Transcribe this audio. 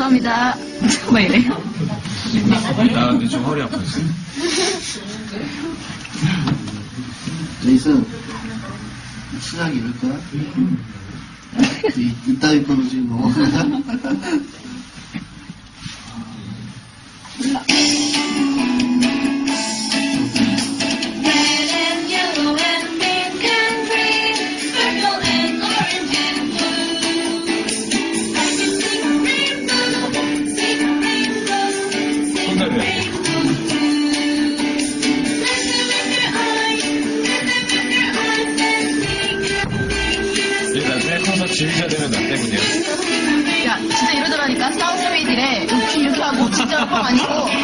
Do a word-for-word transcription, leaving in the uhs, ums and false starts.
죄송합니다. 막 이래요. 나 근데 좀 허리 아팠어. 제이슨, 시작이 이럴 거야? 이, 이따위 거로 지금 넘어간다? 얘 나중에 커서 지휘자 되면 나 때문이야. 야, 진짜 이러더라니까. 사우스웨이들에 이렇게 이렇게 하고 진짜 뻥 아니고